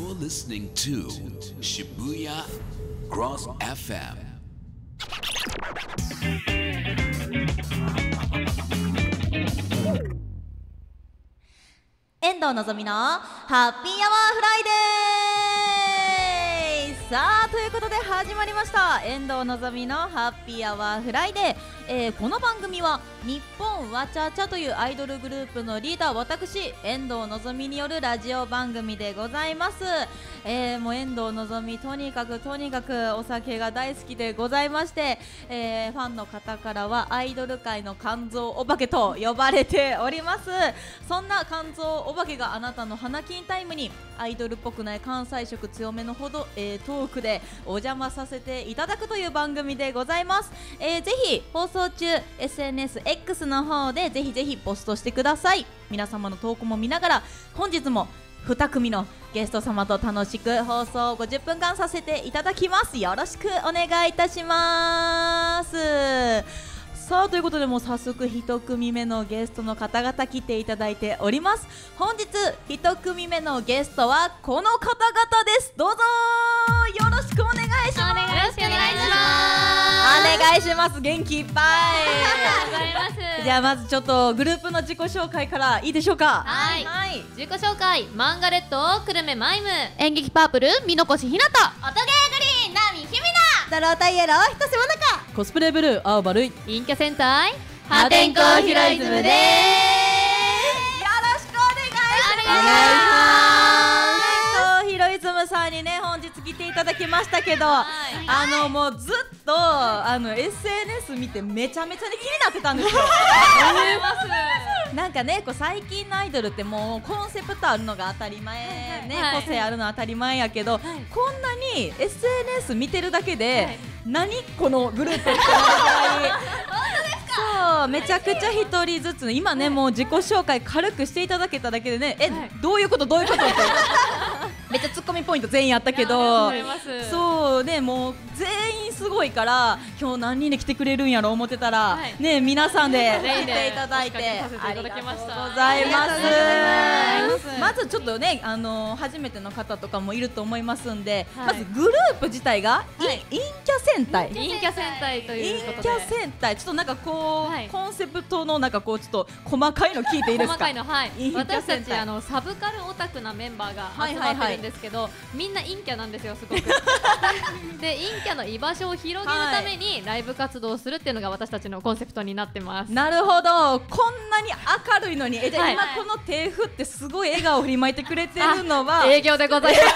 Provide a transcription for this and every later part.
You're listening to Shibuya Cross FM. 遠藤のぞみのハッピーアワーフライデー。さあということで始まりました遠藤のぞみのハッピーアワーフライデー。この番組は日本わちゃちゃというアイドルグループのリーダー私遠藤のぞみによるラジオ番組でございます。もう遠藤のぞみとにかくお酒が大好きでございまして、ファンの方からはアイドル界の肝臓お化けと呼ばれております。そんな肝臓お化けがあなたの花金タイムにアイドルっぽくない関西色強めのほど、トークでお邪魔させていただくという番組でございます。ぜひ放送中 SNSX の方でぜひポストしてください。皆様の投稿も見ながら本日も2組のゲスト様と楽しく放送50分間させていただきます。よろしくお願いいたします。さあということでもう早速1組目のゲストの方々来ていただいております。本日1組目のゲストはこの方々です。どうぞよろしくお願いします。 よろしくお願いします。 お願いします。元気いっぱい。 ありがとうございます。 じゃあまずちょっとグループの自己紹介からいいでしょうか。 はい、自己紹介、マンガレット久留米マイム、演劇パープル美濃越ひなた、音ゲーグリーンナミひみストロータイエローひとしもなか、コスプレブルー青葉るい、 陰キャ戦隊破天荒ヒロイズムです。よろしくお願いします。ヒロイズムさんにね本日来ていただきましたけど、もうずっとSNS 見てめちゃめちゃに気になってたんですよ。なんかねこう最近のアイドルってもうコンセプトあるのが当たり前ね、個性あるのは当たり前やけど、こんなに SNS 見てるだけで、何このグループってなるぐらいそうめちゃくちゃ一人ずつ今ねもう自己紹介軽くしていただけただけでねどういうことってめっちゃツッコミポイント全員あったけど、そうねもう全員すごいから今日何人で来てくれるんやろ思ってたら、ね皆さんで来ていただいてありがとうございます。まずちょっとね初めての方とかもいると思いますんで、まずグループ自体が陰キャ戦隊陰キャ戦隊ということで、 陰キャ戦隊ちょっとなんかこうコンセプトのなんかこうちょっと細かいの聞いていいですか。 細かいの私たちサブカルオタクなメンバーが集まってるんですけど、みんな陰キャなんですよすごく。で陰キャの居場所を広げるためにライブ活動をするっていうのが私たちのコンセプトになってます。 なるほど、こんなに明るいのにじゃあ今この手振ってすごい笑顔を振りまいてくれてるのは営業でございます。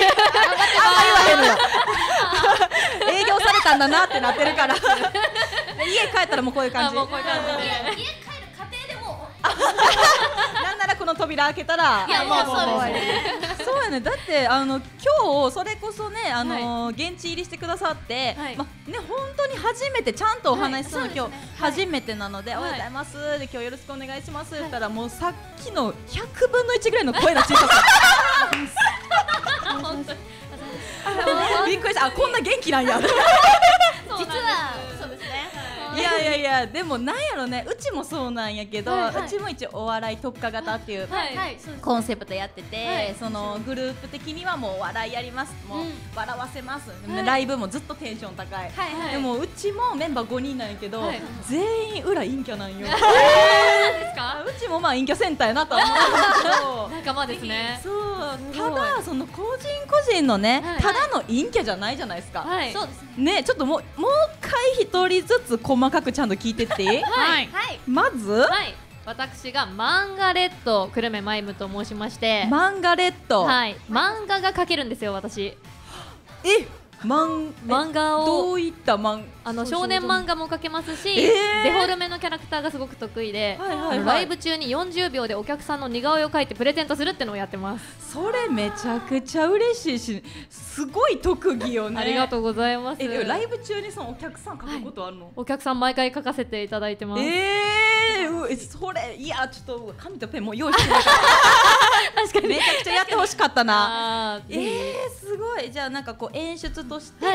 営業されたんだなってなってるから家帰ったらもうこういう感じ。 もうこういう感じで家帰る過程でもなんならこの扉開けたらそうやね。だって今日それこそね現地入りしてくださってね本当に初めてちゃんとお話しするの今日初めてなのでおはようございますで今日よろしくお願いしますって言ったらもうさっきの100分の1ぐらいの声の小ささびっくりした。こんな元気なんや。 実はそうですね。 いやでもなんやろね、うちもそうなんやけど、うちも一応お笑い特化型っていうコンセプトやってて、そのグループ的にはもうお笑いやります、もう笑わせます、ライブもずっとテンション高い。でもうちもメンバー5人なんやけど全員裏陰キャなんよ。うちもまあ陰キャセンターやなと思うんだけど仲間ですね。 そうただその個人のねただの陰キャじゃないじゃないですか。 そうですね。 ねちょっともう一回一人ずつ細かくちゃんと聞いてっていい？まず私がマンガレット久留米マイムと申しまして、 マンガレット漫画が描けるんですよ私。 漫画をどういった少年漫画も描けますし、デフォルメのキャラクターがすごく得意で、ライブ中に40秒でお客さんの似顔絵を描いてプレゼントするってのをやってます。 それめちゃくちゃ嬉しいしすごい特技よね。 ありがとうございます。 ライブ中にそのお客さん描くことあるの？ お客さん毎回描かせていただいてます。 それいやちょっと紙とペンも用意してない確かにめちゃくちゃやってほしかったな。すごい。じゃあなんかこう演出として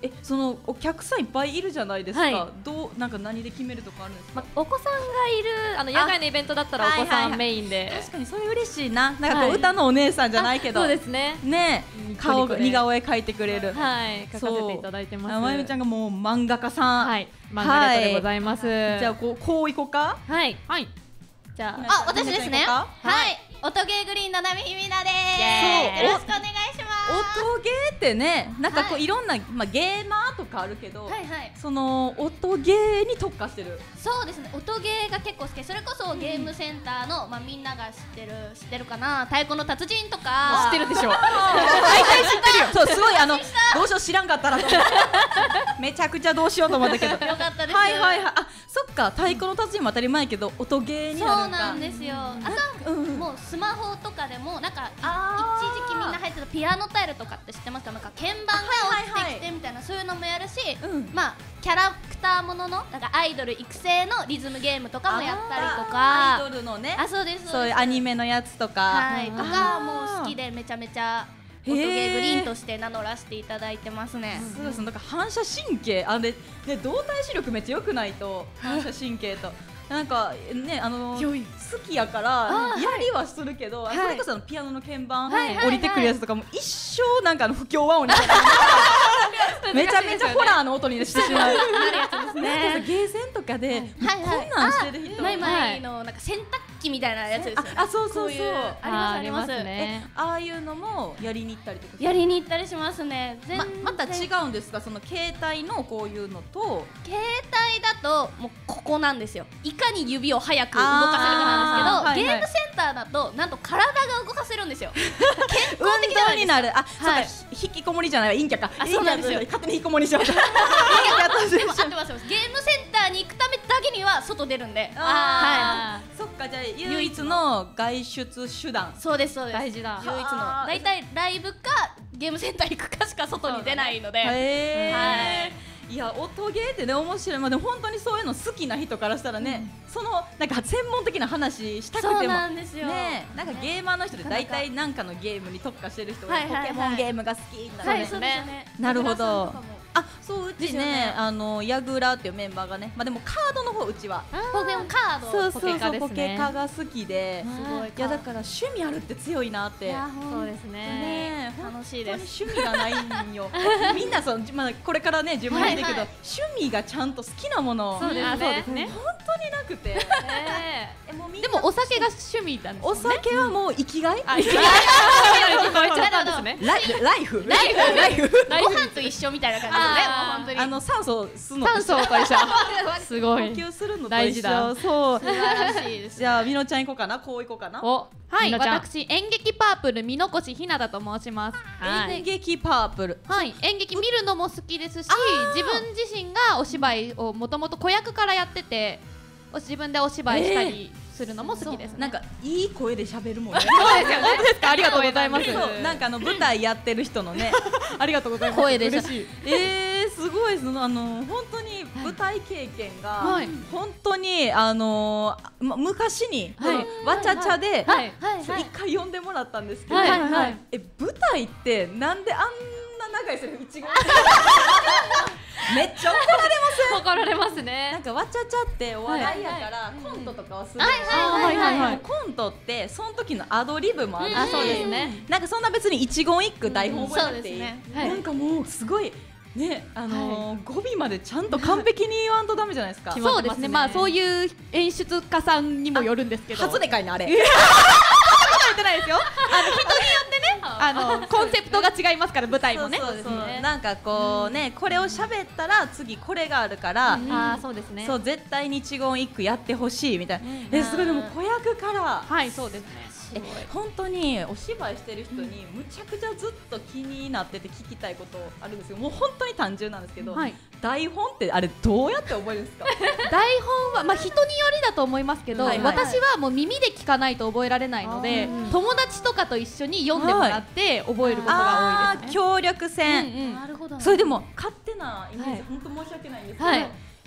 そのお客さんいっぱいいるじゃないですか、 はいなんか何で決めるとかあるんですか？ お子さんがいる野外のイベントだったらお子さんメインで、 確かにそれ嬉しいな。なんかこう歌のお姉さんじゃないけど、 そうですね、 ねニコニコで似顔絵描いてくれる。 はい描かせていただいてます。 まゆみちゃんがもう漫画家さん。 はい漫画レットでございます。 じゃあこういこうか。 はいじゃあ、私ですね。 ははい、音ゲーグリーンのなみひみなでイエーイす。よろしくお願いします。 音ゲーってね、なんかこうはいいろんなゲーマーとかあるけど、 はいはい。 その音ゲーに特化してる。 そうですね。音ゲーが結構好き。それこそゲームセンターのみんなが知ってるかな。太鼓の達人とか。 知ってるでしょ。 そうすごいどうしよう知らんかったらと思ってめちゃくちゃどうしようと思ったけど。 よかったです。 はいはいはい。あ、そっか太鼓の達人も当たり前やけど音ゲーにそうなるんだ。 なんですよ。あとはもうスマホとかでもなんかあー一時期みんな入ってたピアノタイルとかって知ってますか？なんか鍵盤が落ちてきてみたいなそういうのもやるし、 うんまあキャラクターもののなんかアイドル育成のリズムゲームとかもやったりとアイか、 ドルのね、 あ、そうですそういうアニメのやつとか、 はいとかあーもう好きでめちゃめちゃへー音ゲーグリーンとして名乗らせていただいてますね。 そうです。なんか反射神経ね動体視力めっちゃ良くないと反射神経となんかね好きやからやりはするけど、それこそピアノの鍵盤降りてくるやつとかも一生なんか不協和音になってめちゃめちゃホラーの音にしてしまう。 なるやつですね。 ゲーセンとかではいはいこんなんしてる人マイマイのなんか洗濯機みたいなやつですよね。 あそうそうそうこいうありますね。 ああいうのもやりに行ったりとかやりに行ったりしますね。 また違うんですか？その携帯のこういうのと携帯だともうここなんですよ。いかに指を早く動かせるかなんですけど、 あーはいはいゲームセンターだとなんと体が動かせるんですよ。健康的じゃないですか。 運動になる。あ、そうか、 はい引きこもりじゃない陰キャか。 あそうなんですよ陰キャ勝手に引きこもりしよう。 でも合ってます合ってます。ゲームセンターに行くためだけには外出るんで。 あーそっか、じゃあ唯一の外出手段。 そうですそうです。 大事だ唯一のはあだいたいライブかゲームセンター行くかしか外に出ないので。 へーはいいや音ゲーってね面白い。まあでも本当にそういうの好きな人からしたらね、そのなんか専門的な話したくてもそうなんですよ。 ね、なんかゲーマーの人で大体なんかのゲームに特化してる人がはいはいはいポケモンゲームが好きみたいなね。 はいそうですよね。 なるほど小倉さんとかもあ、そううちですよねねヤグラっていうメンバーがね、まあでもカードの方うちはポケモンカード。 そうそうポケカそうですねポケカが好きで、 すごい。 いやだから趣味あるって強いなって。 いやそうですね。 ねえ楽しい本当にです。 趣味がないんよ。みんなまあこれからね自分で言ってるけど、 はい趣味がちゃんと好きなものそうですねあそうですね本当になくて。もうみんなでもお酒が趣味なんですおね。 酒はもう生きがい？ あ、いやいや聞こえちゃったんですね。 ライフライフご飯と一緒みたいな感じですね。もう本当に。 酸素吸うのと酸素と一緒。すご呼い。 吸するのと大事一緒。 だそう。 素晴らしいです。 じゃあみのちゃん行こうかな。こう行こうかな。 お、 はい、 みのちゃん私演劇パープル美濃越ひなだと申します。 演劇パープル。 はい、演劇見るのも好きですし、自分自身がお芝居をもともと子役からやってて、自分でお芝居したりするのも好きですね。 なんかいい声で喋るもんね。 そうですよね。本当ですか。ありがとうございます。 そうなんか舞台やってる人のねありがとうございます。 声でしゃ嬉しい。 すごいです。本当に舞台経験がはい本当に昔にはいわちゃちゃではい。 そう一回呼んでもらったんですけど、 はいはい舞台ってなんであんな長いセリフ一語めっちゃ怒られ怒られますなんね。 かわちゃちゃってお笑いやからコントとかはするんですよはいはいはいでもコントってその時のアドリブもあるし、 あ、そうですね。 なんかそんな別に一言一句台本覚えなくていい、 そうですねはいなんかもうすごいね語尾までちゃんと完璧に言わんとダメじゃないですか。 決まってますね。 そうですね。まあそういう演出家さんにもよるんですけど。 初でかいなあれ。 言ってないですよ。人によってね、コンセプトが違いますから舞台もね。 そうそうそうなんかこうねこれを喋ったら次これがあるから、 ああ、そうですね。 そう絶対に一言一句やってほしいみたいな、すごいでも子役からはい、そうですね。 本当にお芝居してる人にむちゃくちゃずっと気になってて聞きたいことあるんですよ。もう本当に単純なんですけど、 はい台本ってあれどうやって覚えるんですか？ 台本はまあ人によりだと思いますけど、 はいはい私はもう耳で聞かないと覚えられないので、友達とかと一緒に読んでもらって覚えることが多いですね。 協力戦、 うんうんなるほど。 それでも勝手なイメージ、本当申し訳ないんですけど、 はい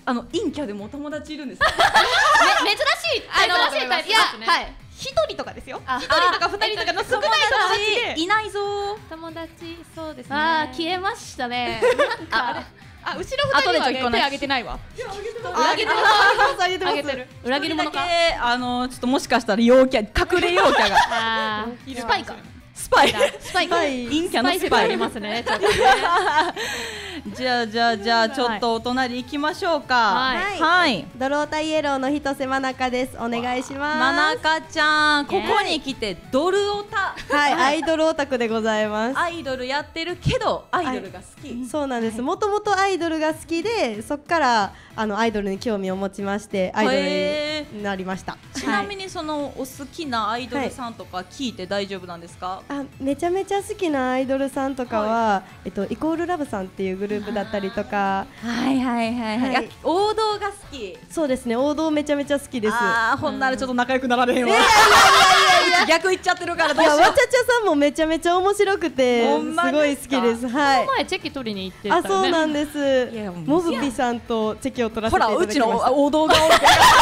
陰キャでもお友達いるんですか？ 珍しいタイプ。いや、はい。一人とかですよ。一人とか二人とかの少ない友達でいないぞ。 友達そうですね。 消えましたね。 後ろ二人はね手挙げてないわ。 上げてます。裏切り者か。 ちょっともしかしたら陽キャ、隠れ陽キャが。 スパイか。 スパイか。 陰キャのスパイありますね。 じゃあちょっとお隣行きましょうか。はい。 ドロータイエローのひとせまなかです。お願いします。 まなかちゃん、ここに来てドルオタ。 はい、アイドルオタクでございます。 アイドルやってるけどアイドルが好き。 そうなんです。もともとアイドルが好きで、そっからアイドルに興味を持ちましてアイドルになりました。 ちなみにそのお好きなアイドルさんとか聞いて大丈夫なんですか？ めちゃめちゃ好きなアイドルさんとかはイコールラブさんっていうグループだったりとか。 王道が好き。 そうですね、王道めちゃめちゃ好きです。 ほんならちょっと仲良くなられへんわ。逆言っちゃってるからどうしよう。 わちゃちゃさんもめちゃめちゃ面白くてすごい好きです。はい。 この前チェキ取りに行ってたよね。 そうなんです。モブピさんとチェキを取らせていただきました。 ほら、うちの王道が王道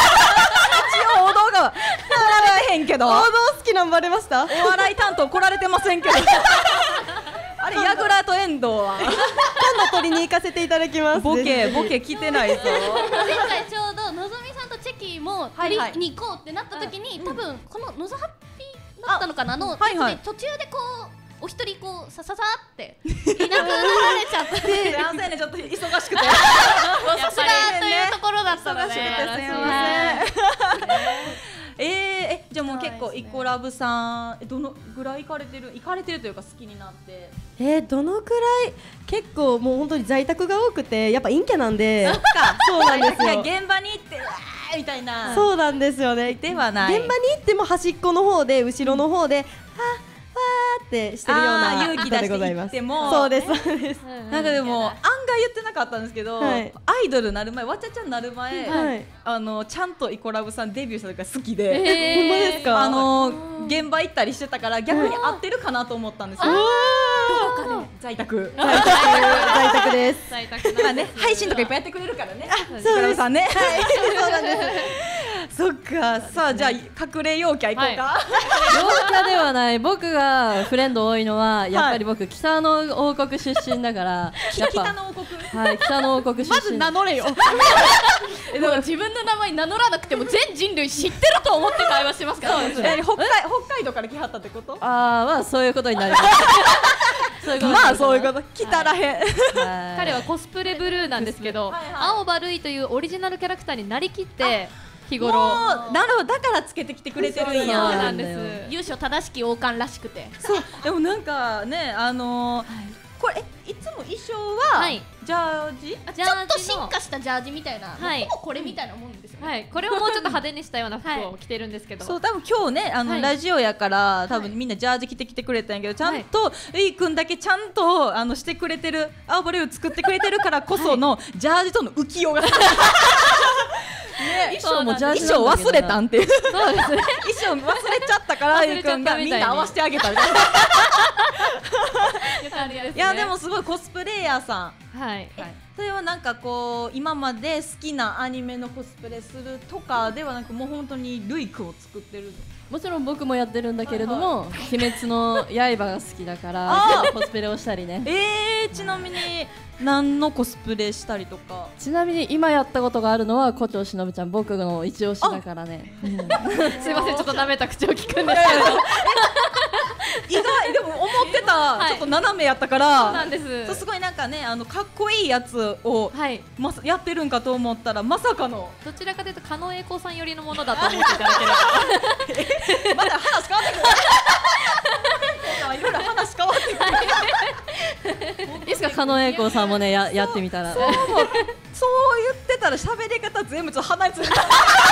が取られへんけど。 王道好きなんバレました？ お笑い担当来られてませんけど。あれヤグラと遠藤は今度取りに行かせていただきます。 ボケ来てないぞ。 前回ちょうどのぞみさんとチェキも取りに行こうってなった時に、多分こののぞハッピーだったのかなの途中でこうお一人こうささっていなくなられちゃって、 すいませんね、ちょっと忙しくてさすがというところだったので、 すいません。じゃあもう結構イコラブさんどのぐらい行かれてるというか好きになって。 どのくらい？結構もう本当に在宅が多くてやっぱ陰キャなんで。そうなんですよ。 現場に行ってみたいな。 そうなんですよね。 ではない。 現場に行っても端っこの方で後ろの方でわーってしてるような勇気出して行っても。 そうですそうです。 なんかでも案外言ってなかったんですけど、アイドルなる前、わちゃちゃんなる前、ちゃんとイコラブさんデビューした時が好きで、 ほんまですか？ 現場行ったりしてたから逆に合ってるかなと思ったんですよ。どこかで在宅です。 まあね、配信とかいっぱいやってくれるからね。イコラブさんね。 そうなんです。 そっか、さあじゃあ隠れ陽キャ行こうか。 陽キャではない。僕がフレンド多いのはやっぱり僕北の王国出身だから。 北の王国。 はい、北の王国出身。 まず名乗れよ。でも自分の名前名乗らなくても全人類知ってると思って会話してますから。 北海道から来はったってこと？ まあそういうことになります。 まあそういうこと。来たらへん。 彼はコスプレブルーなんですけど、青葉ルイというオリジナルキャラクターになりきって日頃。 なるほど、だからつけてきてくれてるんや。 そうなんです。 優勝正しき王冠らしくて。 そう、でもなんかね、これいつも衣装はジャージ？ ちょっと進化したジャージみたいな、ほぼこれみたいなもんですよね。 はい、これをもうちょっと派手にしたような服を着てるんですけど。 そう、多分今日ね、ラジオやから多分みんなジャージ着てきてくれたんやけど、ちゃんとウイ君だけちゃんとしてくれてる、青葉ルイを作ってくれてるからこそのジャージとの浮世が。 衣装もジャージ衣装忘れたんっていう。 そうですね。 衣装忘れちゃったからウイ君がみんな合わせてあげた。いやでもすごいコスプレイヤーさん。 はい。 それはなんかこう今まで好きなアニメのコスプレするとかではなく、もう本当にルイ君を作ってるの？ もちろん僕もやってるんだけれども、鬼滅の刃が好きだからコスプレをしたりね。 ちなみに何のコスプレしたりとか？ ちなみに今やったことがあるのは胡蝶しのぶちゃん、僕の一押しだからね。 すいません、ちょっと舐めた口を聞くんですけど。 意外でも思ってたちょっと斜めやったから。 そうなんです。 すごいなんかね、かっこいいやつをやってるんかと思ったらまさかの。 どちらかというと狩野英孝さん寄りのものだと思っていただければ。 まだ話変わってくる。いろいろ話変わってくる。 いいですか、狩野英孝さんもねやってみたら。 そう言ってたら喋り方全部ちょっと離れついた。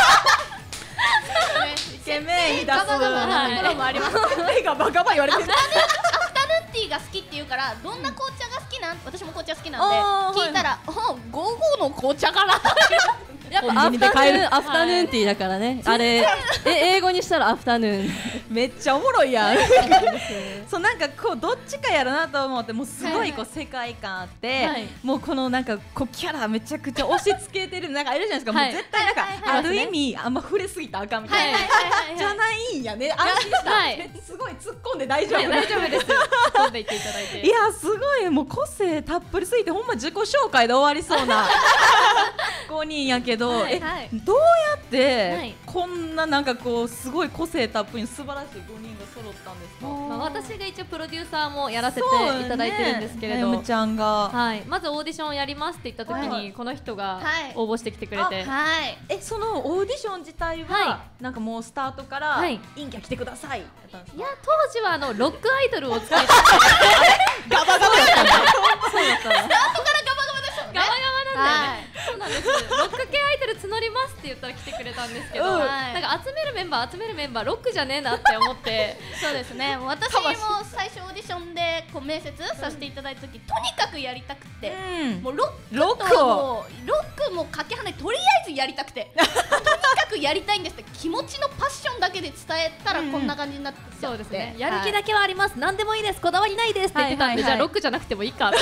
イケメン言い出す。 ガバガバなところもあります。 目がバカバ言われてる。 アフタヌーンティーが好きって言うから、どんな紅茶が好きなん？私も紅茶好きなんで聞いたら、55の紅茶かな。 やっぱアフタヌーンティーだからね。あれ英語にしたらアフタヌーン。 めっちゃおもろいやん。そうなんかこうどっちかやるなと思って、もうすごいこう世界観あって、もうこのなんかこうキャラめちゃくちゃ押し付けてるなんかいるじゃないですか。もう絶対なんかある意味あんま触れすぎたらあかんみたいなじゃないんやね。安心した。すごい突っ込んで大丈夫。 大丈夫です。突っ込んでいっていただいて。 いやすごいもう個性たっぷりすぎてほんま自己紹介で終わりそうな5人やけど、どうやってこんななんかこうすごい個性たっぷり素晴らしい5人が揃ったんですか？ 私が一応プロデューサーもやらせていただいてるんですけれど、 ね、ちゃんが、 まずオーディションをやりますって言った時に、この人が応募してきてくれて、 そのオーディション自体は、なんかもうスタートから、陰キャ来てくださいだったんですか？ いや当時はロックアイドルを使いたガバガバだったんだ。 そうだった。スタートからガバガバですよね。ガバガバなんだよね。そうなんです。ロック系アイドル募りますって言ったら来てくれたんですけど、なんか集めるメンバーロックじゃねえなって思って。 そうですね。私も最初オーディションでこう面接させていただいた時、とにかくやりたくて、もうロックもかけ離れとりあえずやりたくて、とにかくやりたいんですって気持ちのパッションだけで伝えたらこんな感じになってきちゃって。 そうですね。やる気だけはあります。何でもいいです。こだわりないですって言ってたんで、じゃあロックじゃなくてもいいかって。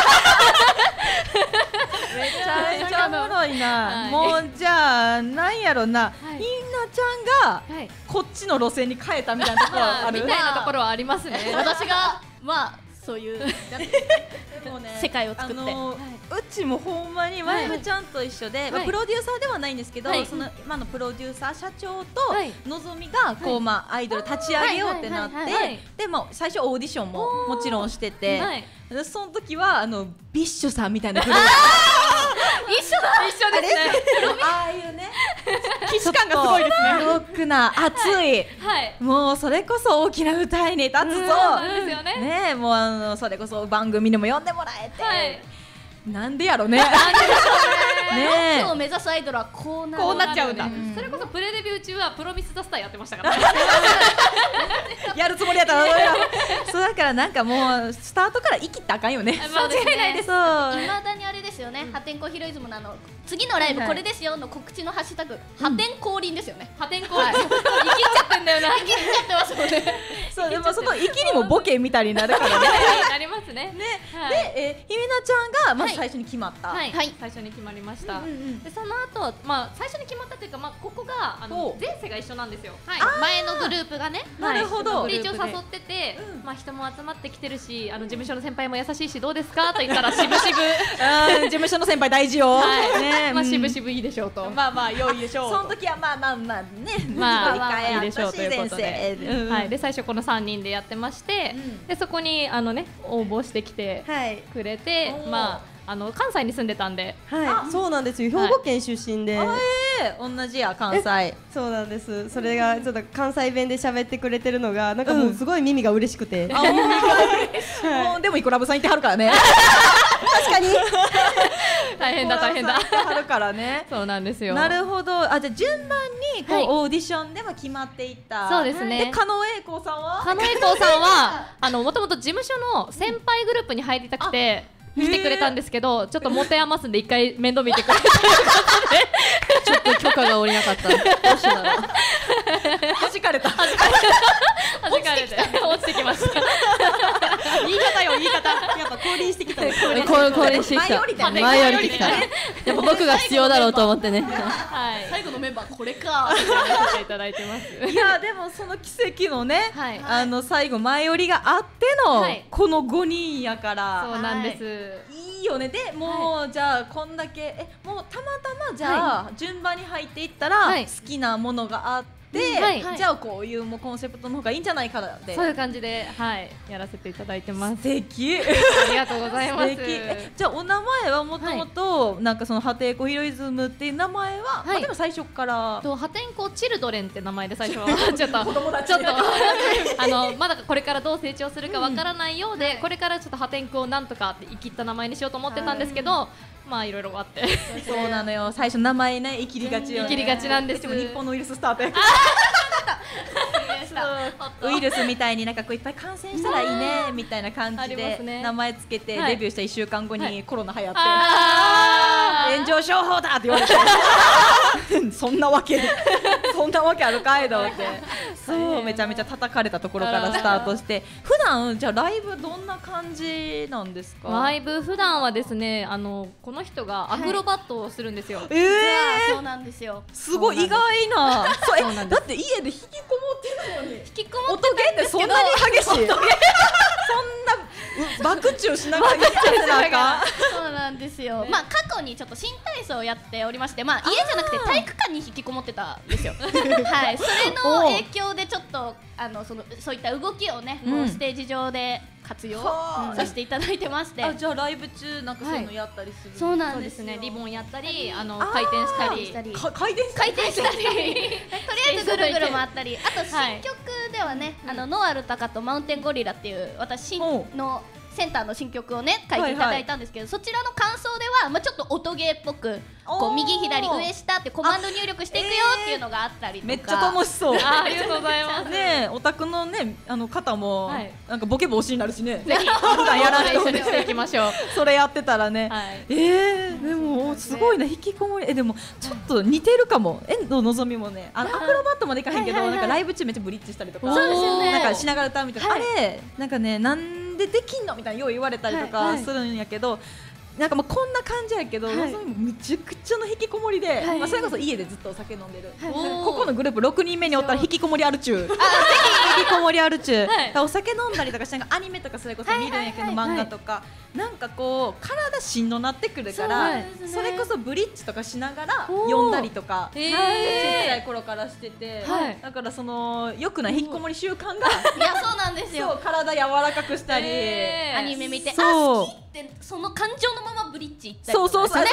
めちゃめちゃおもろいな。もうじゃあなんやろな、ひなちゃんがこっちの路線に変えたみたいなところあるみたいなところはありますね。 私がまあそういう世界を作って、 うちもほんまにワイフちゃんと一緒で、プロデューサーではないんですけど、その今のプロデューサー社長とのぞみがこうアイドル立ち上げようってなって、で最初オーディションももちろんしてて、その時はビッシュさんみたいなグループ一緒ですね。 ああいうね既視感がすごいですね。ロックな熱い、もうそれこそ大きな舞台に立つぞ。ね、もうそれこそ番組にも呼んでもらえて、なんでやろね。 ロックを目指すアイドルはこうなっちゃうんだ。 それこそプレデビュー中はプロミスザスターやってましたからね。 やるつもりやったらそうだからなんかもうスタートから生きたらあかんよね。 間違いないです。 いまだにあれですよね。破天荒ヒロイズムの次のライブこれですよの告知のハッシュタグ破天荒輪ですよね。 破天荒輪。生きっちゃってんだよな。 生きっちゃってますもんね。 そうでもその生きにもボケみたいになるからね。 なりますね。 でひみなちゃんがまず最初に決まった。 最初に決まりました。でその後最初に決まったというかここが前世が一緒なんですよ。 前のグループがね。 なるほど。 一応誘ってて、人も集まってきてるし、事務所の先輩も優しいしどうですかと言ったらしぶしぶ事務所の先輩大事よ。 しぶしぶいいでしょうと。 良いでしょう。その時はまあね、 いいでしょうということで、で最初この3人でやってまして、でそこに応募してきてくれて、関西に住んでたんで、 そうなんですよ。兵庫県出身で、 同じや関西。 そうなんです。それがちょっと関西弁で喋ってくれてるのがなんかもうすごい耳が嬉しくて。 でもイコラブさんいてはるからね。 確かに。 大変だ。 はるからね。 そうなんですよ。 なるほど。じゃあ順番にこうオーディションでは決まっていった。 そうですね。 で狩野英孝さんは？ 狩野英孝さんはもともと事務所の先輩グループに入りたくて来てくれたんですけど、ちょっと持て余すんで一回面倒見てくれてちょっと許可が下りなかった。どうしたら弾かれた。 弾かれて落ちてきました。 言い方よ言い方。やっぱ降臨してきた。 降臨してきた。前より来た。やっぱ僕が必要だろうと思ってね。 最後のメンバーこれか。 させていただいてます。 いやでもその奇跡のね、最後前寄りがあってのこの5人やから。 そうなんです。 いいよね。でもうじゃあこんだけもうたまたまじゃあ順番に入っていったら好きなものがあって、じゃあこういうもうコンセプトの方がいいんじゃないかなって、 そういう感じでやらせていただいてます。 素敵。 ありがとうございます。 じゃあお名前はもともとなんかその破天荒ヒロイズムっていう名前はでも最初から破天荒チルドレンって名前で最初はちょっとまだこれからどう成長するかわからないようで、これからちょっと破天荒なんとかって生きった名前にしようと思ってたんですけど、いろいろあってそうなのよ。最初名前ね、生きりがちよね。 生きりがちなんです。 でも日本のウイルススタートやウイルスみたいになんかこういっぱい感染したらいいねみたいな感じで名前つけてデビューした1週間後にコロナ流行って、 炎上商法だって言われてそんなわけあるかいと思ってそうめちゃめちゃ叩かれたところからスタートして普段じゃあライブどんな感じなんですか？ ライブ普段はですねこの人がアクロバットをするんですよ。 そうなんですよ。 すごい意外なだって家で引きこもってるのに引きこもって音ゲーってそんなに激しいそんな爆中しながらやってなんかそうなんですよ。まあ過去にちょっと新体操をやっておりまして、まあ家じゃなくて体育館に引きこもってたんですよ。はい、それの影響でちょっとそういった動きをね、こうステージ上で活用させていただいてまして。 じゃあライブ中なんかそういうのやったりする？ そうなんですね。リボンやったり回転したり回転したりとりあえずぐるぐる回ったり、あと新曲ではねノアルタカとマウンテンゴリラっていう私のセンターの新曲をね書いていただいたんですけど、そちらの感想では、まあ、ちょっと音ゲーっぽくこう右左上下ってコマンド入力していくよっていうのがあったりとか、 めっちゃ楽しそう。 ありがとうございます。 ねオタクのね方もなんかボケ防止になるしね。 ぜひ普段やらない人にしていきましょう。 それやってたらね。でもすごいな引きこもりでもちょっと似てるかも。遠藤のぞみもねアクロバットまでいかへんけどなんかライブ中めっちゃブリッジしたりとか。 そうですよね。 なんかしながら歌うみたいな。あれなんかねなんでできんのみたいなよう言われたりとかするんやけど。なんかもうこんな感じやけど、のぞみもむちゃくちゃの引きこもりで、まあそれこそ家でずっとお酒飲んでる。ここのグループ6人目におったら引きこもりあるちゅう。引きこもりあるちゅう。お酒飲んだりとかしてなんかアニメとかそれこそ見るんやけど漫画とかなんかこう体しんどなってくるからそれこそブリッジとかしながら読んだりとかちっちゃい頃からしてて、だからその良くない引きこもり習慣がいやそうなんですよ。 体柔らかくしたりアニメ見てそう好きってその感情のままブリッジいったりそうそうそう。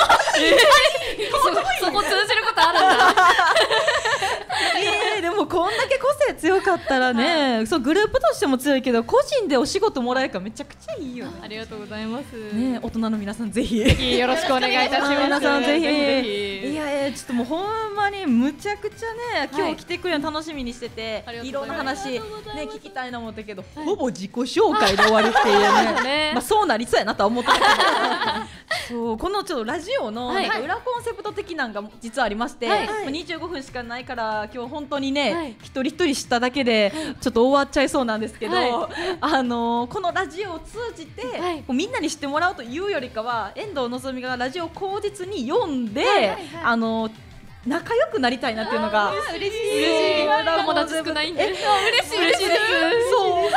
そこ通じることあるんだ。 でもこんだけ個性強かったらね、そうグループとしても強いけど個人でお仕事もらえるからめちゃくちゃいいよね。 ありがとうございます。 ね大人の皆さんぜひよろしくお願いいたします。 皆さんぜひ。いやちょっともうほんまにむちゃくちゃね今日来てくれるの楽しみにしてて、いろんな話ね聞きたいな思ったけどほぼ自己紹介で終わるっていうね。まあそうなりそうやなとは思ってたけど。そうこのちょっとラジオのなんか裏コンセプト的なんが実はありまして、25分しかないから今日本当にね一人一人知っただけでちょっと終わっちゃいそうなんですけど、このラジオを通じてみんなに知ってもらうというよりかは遠藤のぞみがラジオを口実に読んで仲良くなりたいなっていうのが嬉しい。友達少ないんで嬉しいです。 そう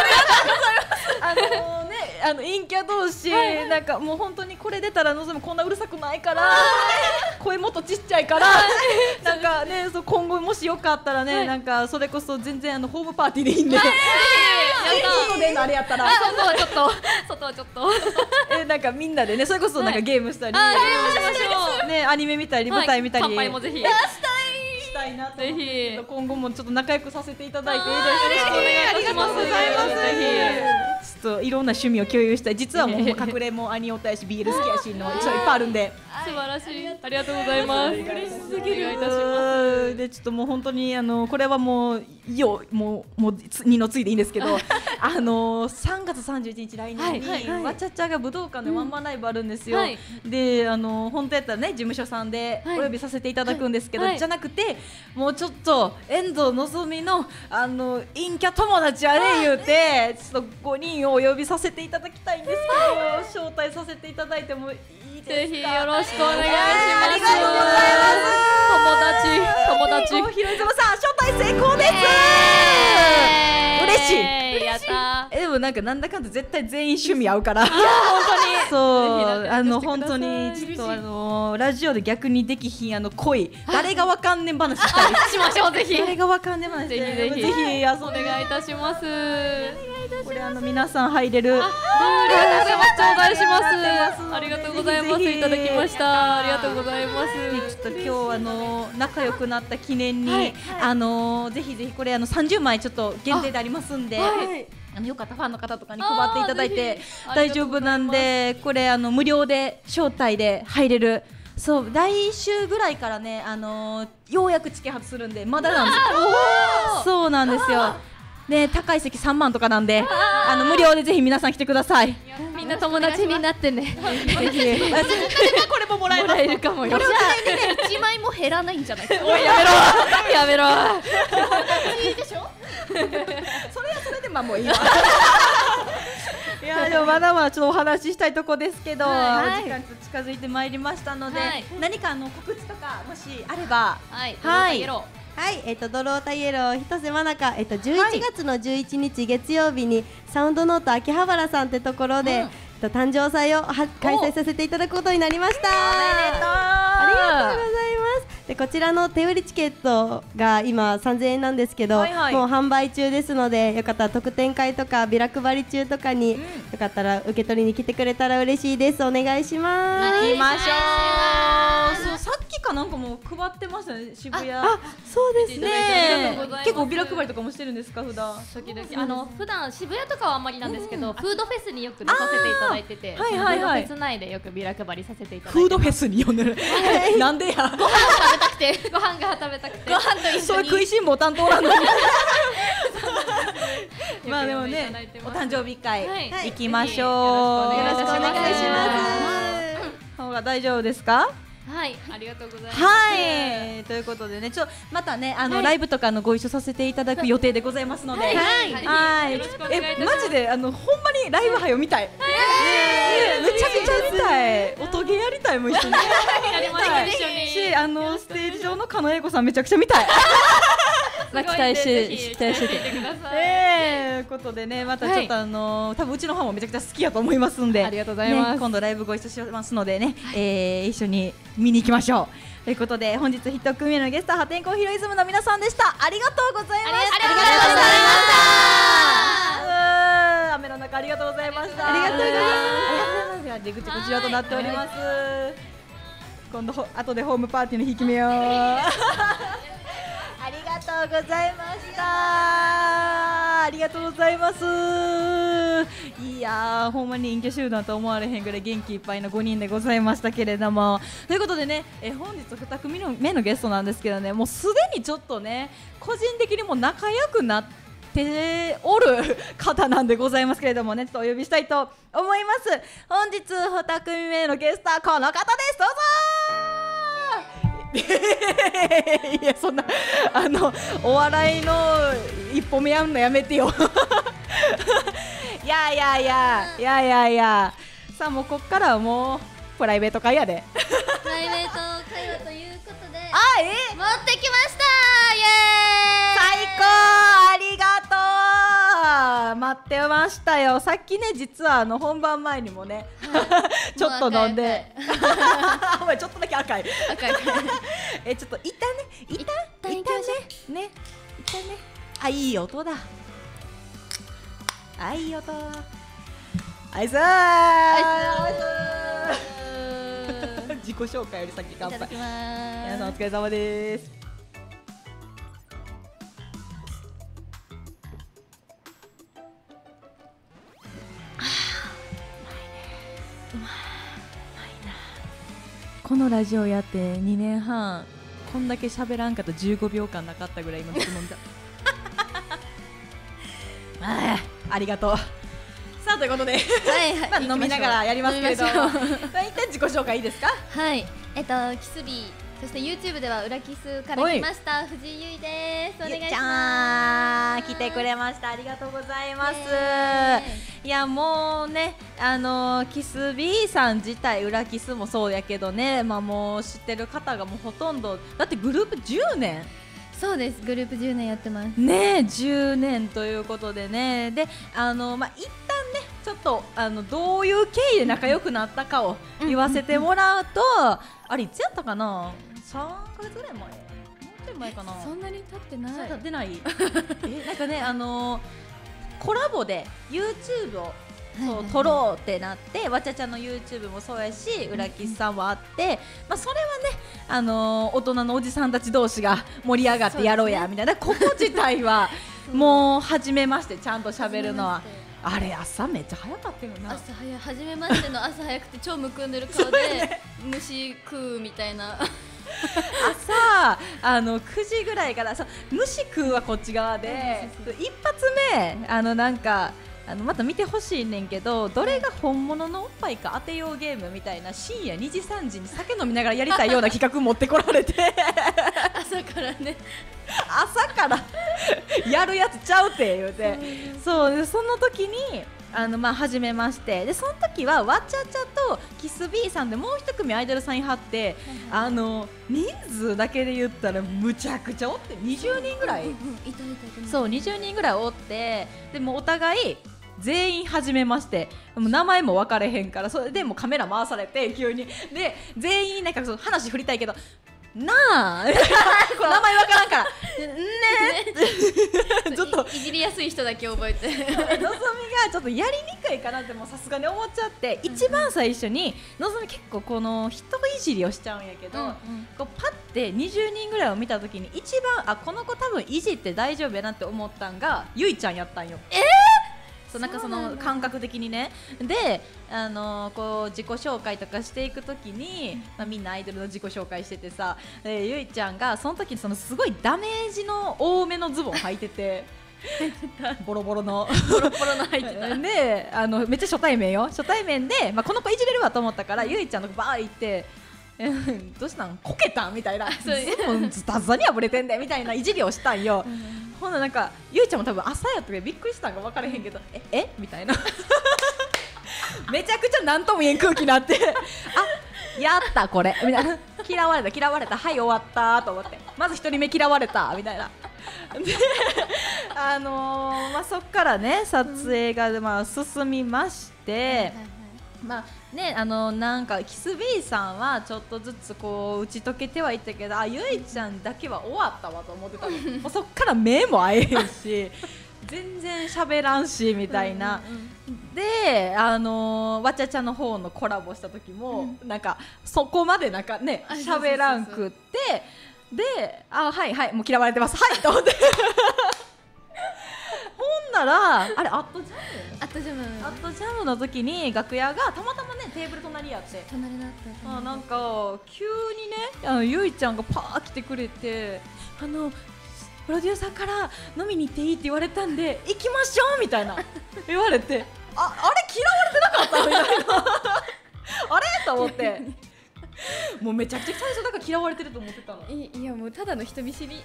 陰キャ同士なんかもう本当にこれ出たらのぞみこんなうるさくないから声もっとちっちゃいからなんかね今後もしよかったらねなんかそれこそ全然ホームパーティーでいいんで外でのあれやったら外はちょっとなんかみんなでねそれこそなんかゲームしたりねアニメ見たり舞台見たり乾杯もぜひしたいなと思って今後もちょっと仲良くさせていただいていいですか？ ありがとうございます。ぜひちょっといろんな趣味を共有したい。実はもう隠れもアニオタやし BL 好きやしのいっぱいあるんで素晴らしい。ありがとうございます。嬉しすぎる。お願いいたします。 でちょっともう本当にこれはもう二のついでいいんですけど3月31日来年にわちゃちゃが武道館でワンマンライブあるんですよ。で本当やったらね事務所さんでお呼びさせていただくんですけどじゃなくてもうちょっと遠藤のぞみの陰キャ友達やね言うてちょっと5人をお呼びさせていただきたいんですけど招待させていただいてもいいですか？ ぜひよろしくお願いします。 ありがとうございます。 友達ひろいずまさん招待成功です。嬉しい。 やったでもなんかなんだかんだ絶対全員趣味合うから本当にそう本当にちょっとラジオで逆にできひん恋誰がわかんねん話したりしましょう。ぜひ誰がわかんねん話ぜひぜひお願いいたします。 これ皆さん入れるありがとうございます。頂戴します。ありがとうございます。いただきました。ありがとうございます。 ちょっと今日仲良くなった記念にぜひぜひこれ30枚ちょっと限定でありますんでよかったファンの方とかに配っていただいて大丈夫なんでこれ無料で招待で入れる。そう来週ぐらいからねようやくチケ発するんでまだなんですよ。そうなんですよ。 ね高い席3万とかなんで無料でぜひ皆さん来てください。 みんな友達になってね。 ぜひこれももらえもらえるかもよ。 これはね1枚も減らないんじゃないか。 おいやめろやめろいいでしょ。 それはそれでまあもういいわいやでもまだまだちょっとお話ししたいとこですけど、 はいお時間ちょっと近づいてまいりましたので、 はい何か告知とかもしあればはい。 はいイエロはい、ドロータイエロー一瀬真中、11月の11日月曜日にサウンドノート秋葉原さんってところで、誕生祭を開催させていただくことになりました。ありがとうございます。でこちらの手売りチケットが今3000円なんですけど、 はいはいもう販売中ですので、よかったら特典会とかビラ配り中とかに、よかったら受け取りに来てくれたら嬉しいです。お願いします。 行きましょう。そうさっきかなんかも配ってましたね渋谷。 そうですね。 ねありがとうございます結構ビラ配りとかもしてるんですか普段。 時々普段渋谷とかはあんまりなんですけど、フードフェスによく出させていただいてて、 はいはいはいフードフェス内でよくビラ配りさせていただいてます。 フードフェスに呼んでる。なんでや。 ご飯が食べたくて。 そういう食いしん坊担当なのに。まあでもよく呼んでいただいねてますお誕生日会はい行きましょう。 よろしくお願いします。方が大丈夫ですか？ はい、ありがとうございます。 はい、ということでね、またねライブとかご一緒させていただく予定でございますので、はい、 よろしくお願いいたします。 マジでほんまにライブはよ見たい。めちゃくちゃ見たい。音ゲーやりたいもん一緒に。 やりましょう一緒に。 しステージ上の狩野英孝さんめちゃくちゃ見たい。 期待しててください。 ということでね、またちょっと多分うちのファンもめちゃくちゃ好きやと思いますんで、 ありがとうございますね、今度ライブご一緒しますのでね、一緒に見に行きましょう。ということで本日1組目のゲスト破天荒ヒロイズムの皆さんでした。ありがとうございました。 ありがとうございました。 雨の中ありがとうございました。 ありがとうございますます。でぐちぐちよとなっております。今度後でホームパーティーの日決めよう。ありがとうございました。ありがとうございます。いやーほんまに隠居集団と思われへんぐらい元気いっぱいの5人でございましたけれども、ということでね、本日2組目のゲストなんですけどね、もうすでにちょっとね個人的にも仲良くなっておる方なんでございますけれどもね、ちょっとお呼びしたいと思います。本日2組目のゲストはこの方です。どうぞいやそんなお笑いの一歩目やんのやめてよいやさあもうこっからはもうプライベート会やでプライベート会話ということであ持ってきましたイエ最高ありがとう待ってましたよ。さっきね実は本番前にもねちょっと飲んでお前ちょっとだけ赤いーイ赤いちょっと一旦ねあいい音だあいい音アイス自己紹介より先乾杯いただきます皆さんお疲れ様ですこのラジオやって2年半こんだけ喋らんかった15秒間なかったぐらい今飲んだありがとうさあということで、まあ、飲みながらやりますけれど一旦自己紹介いいですか。 はいキスビーそして YouTube では裏キスから来ました藤井優衣です。お願いします。 来てくれましたありがとうございます。 イいやもうねキス B さん自体裏キスもそうやけどね、まあもう知ってる方がもうほとんどだってグループ10年そうですグループ10年やってますね10年ということでねでまあ一旦ねちょっとどういう経緯で仲良くなったかを言わせてもらうと、あれいつやったかな3ヶ月ぐらい前もうちょい前かなそんなに経ってないそう経ってないなんかねコラボで YouTube をそう撮ろうってなってわちゃちゃの YouTube もそうやし裏キスさんもあって、まあ、それはね大人のおじさんたち同士が盛り上がってやろうやみたいな、ここ自体はもう初めましてちゃんと喋るのはあれ朝めっちゃ早かったよな。 朝早い初めましての朝早くて超むくんでる顔で虫食うみたいな朝9時ぐらいから虫食うはこっち側で、一発目なんかまた見てほしいねんけど、どれが本物のおっぱいか当てようゲームみたいな深夜2時3時に酒飲みながらやりたいような企画持ってこられて朝からね朝からやるやつちゃうって言うて、そうでその時に初めましてで、その時はわちゃちゃとキス B さんでもう一組アイドルさんいはって、人数だけで言ったらむちゃくちゃおって20人ぐらい、そう20人ぐらいおって、でもお互い全員初めまして、もう名前も分かれへんから、それでもうカメラ回されて急にで全員なんかその話振りたいけどなあ名前分からんからねちょっといじりやすい人だけ覚えてのぞみがちょっとやりにくいかなってもうさすがに思っちゃって、一番最初にのぞみ結構この人いじりをしちゃうんやけど、こうパッて20人ぐらいを見た時に一番この子多分いじって大丈夫やなって思ったんがゆいちゃんやったんよ。そうなんかその感覚的にね。でこう自己紹介とかしていくときに、みんなアイドルの自己紹介しててさ、ゆいちゃんがその時にそのすごいダメージの多めのズボン履いててボロボロの履いてたでめっちゃ初対面よ、初対面で、この子いじれるわと思ったからゆいちゃんのバー行ってどうしたんこけたんみたいな、ズボンズタズタに破れてんでみたいないじりをしたんよ。ほんななんかゆいちゃんも多分朝やったからびっくりしたんか分からへんけど、えみたいなめちゃくちゃ何とも言えん空気になってやったこれみたいな、嫌われたはい終わったと思って、まず1人目嫌われたみたいなでそっからね撮影が進みまして、なんかキス B さんはちょっとずつこう打ち解けてはいったけど、ゆいちゃんだけは終わったわと思ってたのもうそっから目も合えへんし全然喋らんしみたいな、でわちゃちゃの方のコラボした時も、なんかそこまでなんかね喋らんくって、ではいはいもう嫌われてますはいと思ってほんならあれアットジャムの時に楽屋がたまたまねテーブル隣やって、 隣だったなんか急にねゆいちゃんがパー来てくれて、プロデューサーから飲みに行っていいって言われたんで行きましょうみたいな言われて、あれ嫌われてなかったみたいなあれと思ってもうめちゃくちゃ最初だから嫌われてると思ってたの。 いやもうただの人見知り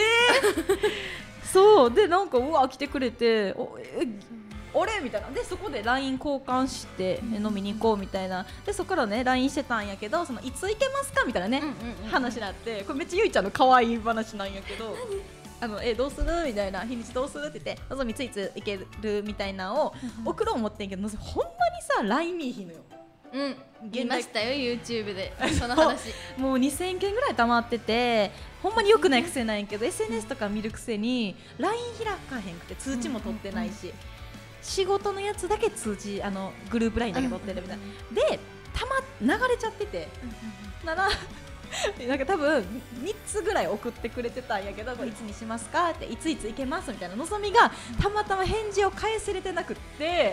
そうでなんかうわ来てくれてあれみたいなで、そこで LINE 交換して飲みに行こうみたいなで、そこから LINE してたんやけど、そのいつ行けますかみたいなね、話になって、これめっちゃゆいちゃんの可愛い話なんやけどどうするみたいな、日にちどうするって言ってのぞみついつ行けるみたいなのを送ろう思ってんけど、のぞみほんまにさ LINE 見えひんのよ。 見ましたよ YouTube でその話もう2000件ぐらい溜まってて、ほんまに良くない癖なんやけど SNS とか見るくせに LINE 開かへんくて通知も取ってないし、仕事のやつだけ通知グループ LINE だけ取ってるみたいな、で流れちゃってて、ならなんか多分3つぐらい送ってくれてたんやけど、いつにしますかっていついつ行けますみたいな、のぞみがたまたま返事を返せれてなくって、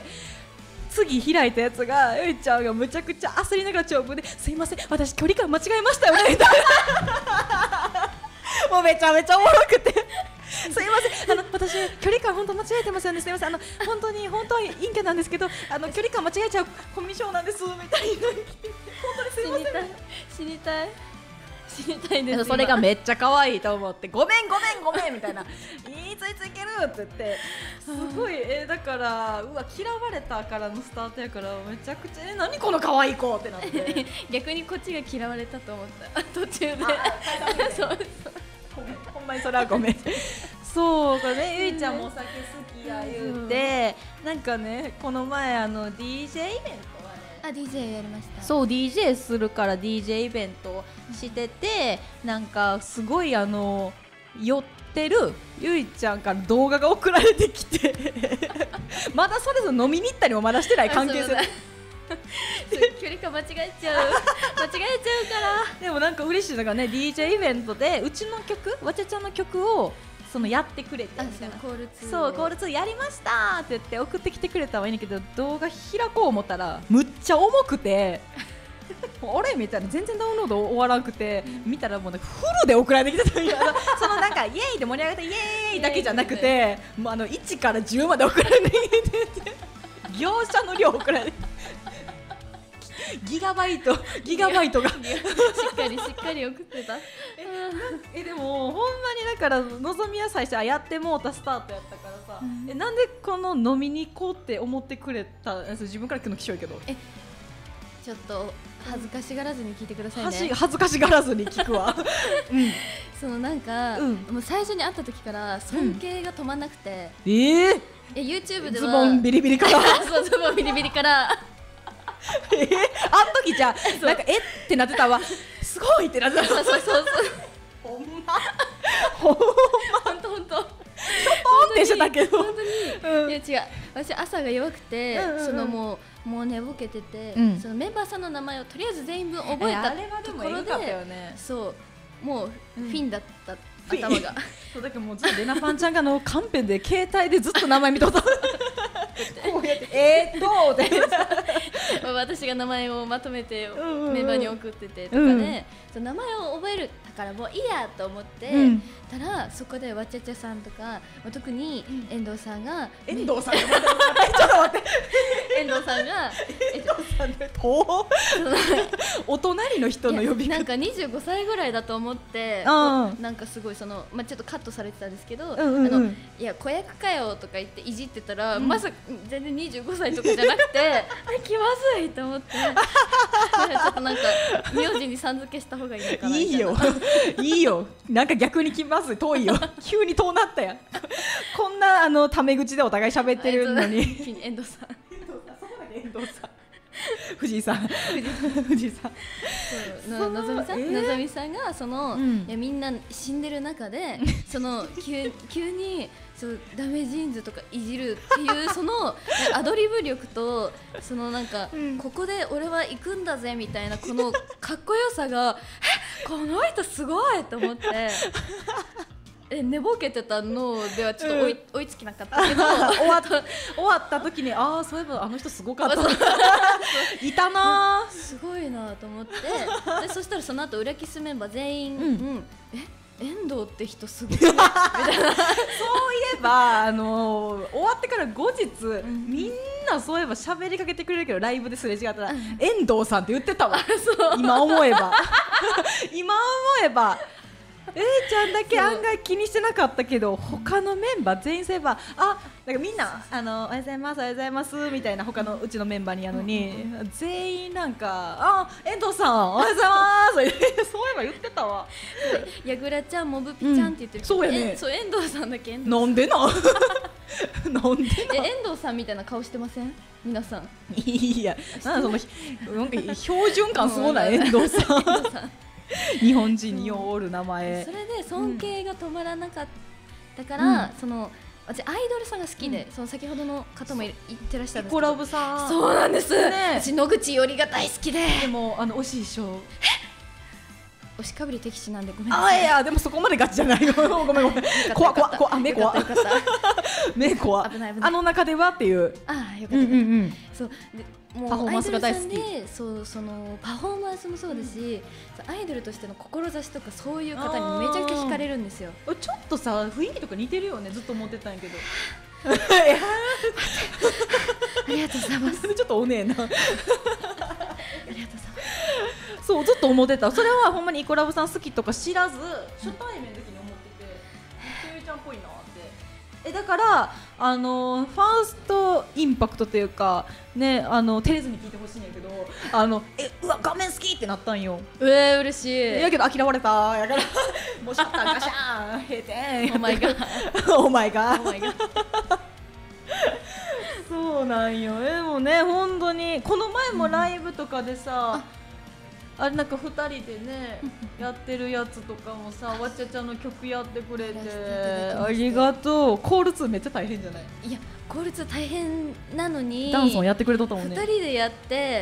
次開いたやつがゆいちゃんがむちゃくちゃ焦りながら長文で、すいません私距離感間違えましたよねみたいなもうめちゃめちゃおもろくてすいません私距離感本当間違えてますよね、すいません本当は陰キャなんですけど距離感間違えちゃうコミュ障なんですみたいな本当にすいません死にたいです。 それがめっちゃ可愛いと思って、ごめんみたいな、いついけるって言って、すごいだからうわ嫌われたからのスタートやからめちゃくちゃ何この可愛い子ってなって逆にこっちが嫌われたと思った途中でそうほんまにそれはごめんそうこれね、ゆいちゃんもお酒好きや言うて、なんかねこの前DJ イベント DJ やりました。 そう DJ するから DJ イベントをしてて、なんかすごい酔ってるゆいちゃんから動画が送られてきてまだそれぞれ飲みに行ったりもまだしてない関係性距離感間違えちゃうからでもなんか嬉しいのがね DJ イベントでうちの曲わちゃちゃんの曲をやってくれてみたいな、 コール2 そうコール2やりましたって言って送ってきてくれたはいいんだけど、動画開こう思ったらむっちゃ重くてあれみたいな、全然ダウンロード終わらなくて、見たらもうねフルで送られてきてたんや。そのなんかイエーイで盛り上がってイエーイだけじゃなくて、もう1から10まで送られてきてて、業者の量送られてギガバイトがしっかり送ってた。 でもほんまにだからのぞみは最初やってもうたスタートやったからさ、なんでこの飲みに行こうって思ってくれた？自分から聞くのきしょいけど、 ちょっと恥ずかしがらずに聞いてくださいね。 恥ずかしがらずに聞くわ。 そのなんか、もう最初に会った時から尊敬が止まんなくて、YouTube ではズボンビリビリからそうズボンビリビリからあん時じゃなんかってなってたわ。すごいってなってた。 そうほんまほんとってしてたけど、 本当に、いや違う、私朝が弱くて、そのもう寝ぼけてて、そのメンバーさんの名前をとりあえず全員分覚えたところで、そうもうフィンだった頭が。 そうだけどもうずっとレナパンちゃんがカンペで携帯でずっと名前見とった。こうやってって私が名前をまとめてメンバーに送っててとかで、その名前を覚えるだからもういいやと思ってたら、そこでわちゃちゃさんとか、特に遠藤さんが遠藤さんちょっと待って遠藤さんがお隣の人の呼び方なんか25歳ぐらいだと思って、なんかすごいその、ちょっとカットされてたんですけど、いや子役かよとか言っていじってたら、まさか全然25歳とかじゃなくて気まずいと思って、ちょっとなんか名字にさん付けした方がいいのかな。 いいよなんか逆に気まずい、遠いよ。急に遠なったやん。こんなタメ口でお互い喋ってるのに。 遠藤さん遠藤さん藤井さんのぞみさんがその、いやみんな死んでる中でその急にそうダメジーンズとかいじるっていうそのアドリブ力と、そのなんか、ここで俺は行くんだぜみたいなこのかっこよさがこの人すごいと思って。寝ぼけてたのではちょっと追いつきなかったけど、 終わった時にそういえばあの人すごかったいたな、 すごいなと思って、でそしたらその後裏キスメンバー全員、遠藤って人すごいみたいな。そういえば終わってから後日、みんなそういえば喋りかけてくれるけど、ライブですれ違ったら、遠藤さんって言ってたわ。今思えばちゃんだけ案外気にしてなかったけど、他のメンバー全員そういえばなんかみんなおはようございますおはようございますみたいな他のうちのメンバーにやのに、全員なんか遠藤さんおはようございますそういえば言ってたわ。 やぐらちゃんモブピちゃんって言ってる。 そうやね。 そう遠藤さんだけ。 なんでななんでな。 遠藤さんみたいな顔してません皆さん。 いやなんか標準感すごない遠藤さん。日本人にようおる名前。 それで尊敬が止まらなかったから、その私アイドルさんが好きで、その先ほどの方も言ってらっしゃるんですけど、 コラボさん。 そうなんです、私野口よりが大好きで。 でも惜しい賞推しかぶり敵地なんでごめんなさい。 いやでもそこまでガチじゃないよ。ごめん怖目怖目怖危ない。 あの中ではっていう。 よかった。そうもうパフォーマンスが大好き。 そのパフォーマンスもそうですし、アイドルとしての志とかそういう方にめちゃくちゃ惹かれるんですよ。 ちょっとさ雰囲気とか似てるよね。ずっと思ってたんやけど。 ありがとうございます。 ちょっとおねえな。 ありがとうございます。 そうずっと思ってた。それはほんまにイコラブさん好きとか知らず、初対面の時に思ってて、せゆりちゃんっぽいなって。だからファーストインパクトというかね、照れずに聞いてほしいんやけど、うわ画面好きってなったんよ。 嬉しい。 やけど嫌われたやからもうシャッターガシャーン閉店。 お前がそうなんよ。でもね本当にこの前もライブとかでさ、あれなんか2人でねやってるやつとかもさ、わちゃちゃの曲やってくれてありがとう。コール2めっちゃ大変じゃない？ いやコール2大変なのにダンソンやってくれとったもんね。 2人でやって、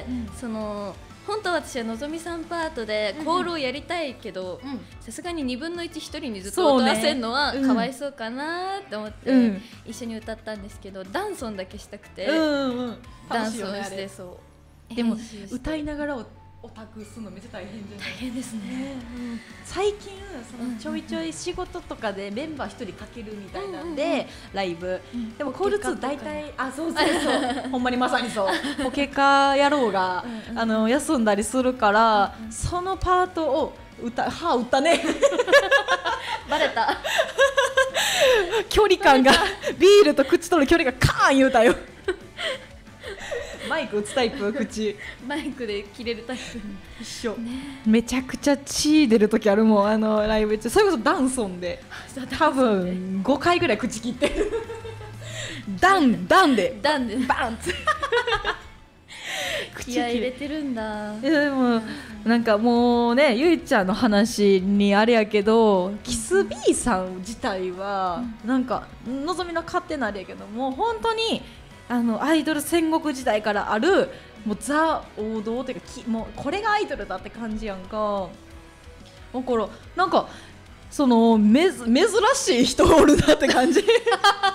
その本当は私はのぞみさんパートでコールをやりたいけど、さすがに2分の1一人にずっと歌わせるのはかわいそうかなって思って、一緒に歌ったんですけど、ダンソンだけしたくて、ダンソンしてそう。 でも歌いながらオタクするのめっちゃ大変じゃない？ 大変ですね。 最近そのちょいちょい仕事とかでメンバー一人かけるみたいなんでライブ、でもコール2大体そうほんまにまさにそうポケカ野郎が休んだりするから、そのパートを打ったねバレた。 距離感がビールと口との距離がカーン言うたよマイク打つタイプ口マイクで切れるタイプ。 一緒、めちゃくちゃ血出る時あるもん、ライブ中。それこそダンソンで多分5回ぐらい口切ってるダンでダンでバンって気合い入れてるんだ。 でもなんかもうね、ゆいちゃんの話にあれやけど、キス B さん自体はなんかのぞみの勝手なあれやけども、本当にアイドル戦国時代からあるもうザ王道っていうか、もうこれがアイドルだって感じやんか。だからなんかその珍しい人おるなって感じでも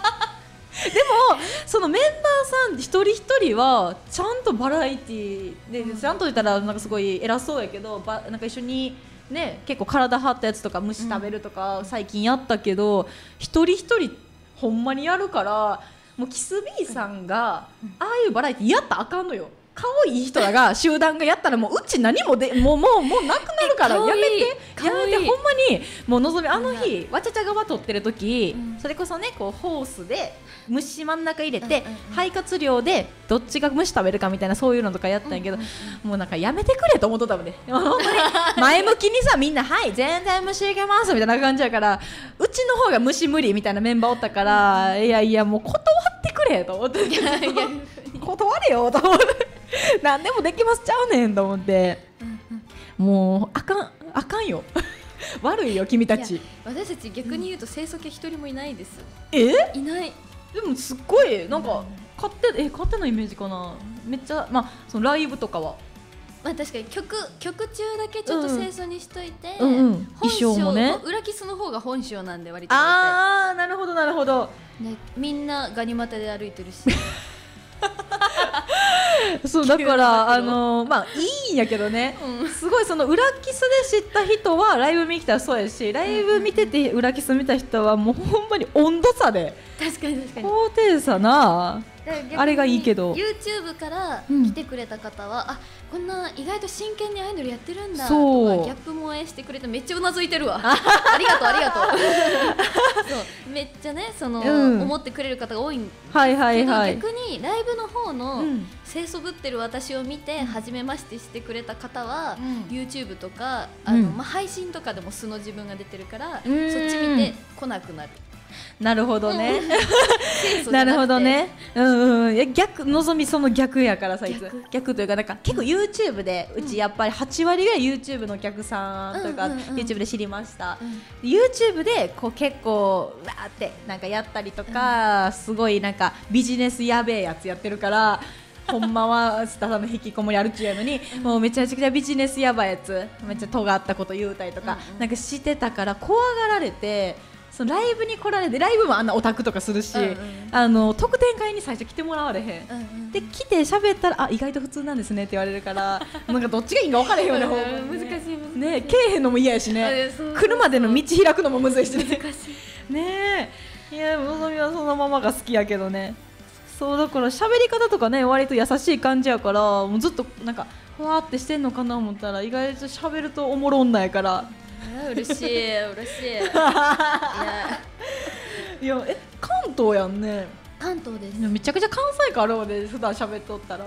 そのメンバーさん一人一人はちゃんとバラエティで、ちゃんと言ったらなんかすごい偉そうやけど、なんか一緒にね、結構体張ったやつとか虫食べるとか最近やったけど、一人一人ほんまにやるから、もうキス B さんがああいうバラエティやったらあかんのよ。可愛い人らが集団がやったらもううち何もでもうなくなるからやめてほんまに。もうのぞみ日わちゃちゃ側撮ってる時、それこそねこうホースで虫真ん中入れて肺活量でどっちが虫食べるかみたいな、そういうのとかやったんやけど、もうなんかやめてくれと思っとったもんね。ほんまに前向きにさ、みんなはい全然虫いけますみたいな感じやから、うちの方が虫無理みたいなメンバーおったから、いやもう断ってくれと思って断れよと思って何でもできますちゃうねんと思って、もうあかんよ悪いよ君たち。 私たち逆に言うと清楚系一人もいないです。いない。 でもすっごいなんか勝手なイメージかな。めっちゃそのライブとかは確かに曲中だけちょっと清楚にしといて、 衣装もね、 裏キスの方が本性なんで割と。 なるほどなるほど、 ね、みんなガニ股で歩いてるしそうだからいいんやけどね、すごいその裏キスで知った人はライブ見に来たらそうやし、ライブ見てて裏キス見た人はもうほんまに温度差で、 確かに高低差なあれがいいけど、 YouTube から来てくれた方は、こんな意外と真剣にアイドルやってるんだとかギャップ萌えしてくれてめっちゃうなずいてるわありがとうそうめっちゃね思ってくれる方が多いんですけど、逆にライブの方の清楚ぶってる私を見て初めましてしてくれた方は、YouTube とか配信とかでも素の自分が出てるから、そっち見て来なくなる。 なるほどねなるほどね。逆のぞみその逆やからさ、逆というか、なんか結構 YouTube でうちやっぱり8割ぐらい YouTube のお客さんとか YouTube で知りました。YouTube でこう結構わーってなんかやったりとか、すごいなんかビジネスやべえやつやってるからほんまはスタさんの引きこもりあるっちゅうやのに、もうめちゃくちゃビジネスやばいやつ、めっちゃ尖ったこと言うたりとかなんかしてたから怖がられて、そのライブに来られて、ライブもあんなオタクとかするし、特典会に最初来てもらわれへん、で来て喋ったら意外と普通なんですねって言われるからなんかどっちがいいんか分からへんよね難しいね、けえへんのも嫌やしね、来るまでの道開くのもむずいしねねえ、いやのぞみはそのままが好きやけどね。そうだから喋り方とかね割と優しい感じやから、もうずっとなんかふわーってしてんのかな思ったら意外と喋るとおもろんないから、 嬉しいいや関東やんね。 関東です。 めちゃくちゃ関西感あるわね、普段喋っとったら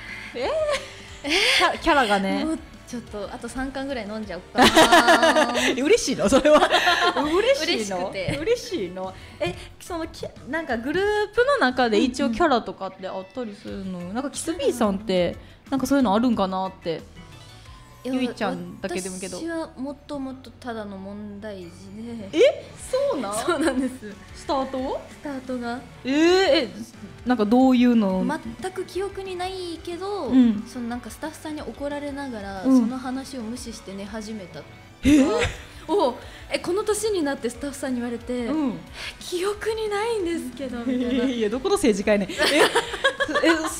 キャラがね、 ちょっとあと3巻ぐらい飲んじゃおうかな嬉しいのそれは嬉しくて嬉しいの。そのなんかグループの中で一応キャラとかってあったりするの？なんかキス B さんってなんかそういうのあるんかなって。ゆいちゃんだけでもけど、 私はもっともっとただの問題児で。 そうなんです。スタートがなんかどういうの？ 全く記憶にないけど、そのなんかスタッフさんに怒られながら、その話を無視して寝始めたとかこの年になってスタッフさんに言われて、記憶にないんですけどみたいな。 いやどこの政治家やねん